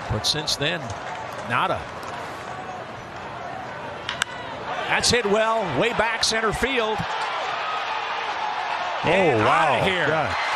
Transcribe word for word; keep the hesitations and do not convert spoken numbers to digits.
But since then, nada. That's hit well, way back center field. Oh, and wow. out of here. Yeah.